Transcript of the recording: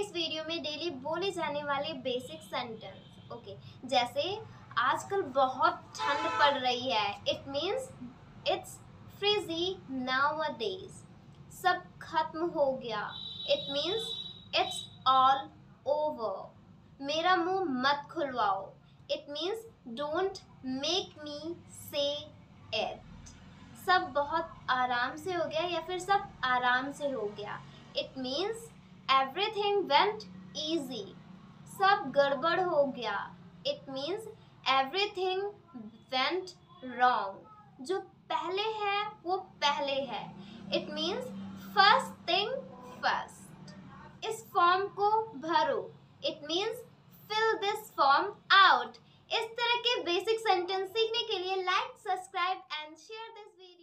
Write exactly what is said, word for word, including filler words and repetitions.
इस वीडियो में डेली बोले जाने वाले बेसिक सेंटेंस। ओके, जैसे आजकल बहुत ठंड पड़ रही है, it means it's freezy nowadays. सब खत्म हो गया, it means it's all over. मेरा मुंह मत खुलवाओ, it means don't make me say it. सब बहुत आराम से हो गया या फिर सब आराम से हो गया, it means everything went easy. सब गड़बड़ हो गया, it means everything went wrong. जो पहले है वो पहले है, it means first thing first. इस फॉर्म को भरो, it means fill this form out. इस तरह के बेसिक सेंटेंस सीखने के लिए like, subscribe and share this video.